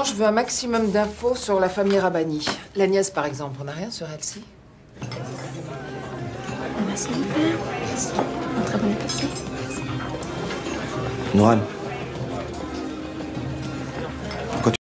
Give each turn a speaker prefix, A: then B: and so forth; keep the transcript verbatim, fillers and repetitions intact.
A: je veux un maximum d'infos sur la famille Rabbani. La nièce, par exemple, on n'a rien sur elle-ci?
B: Merci, mon père. Un très bon appétit.
C: Nourane.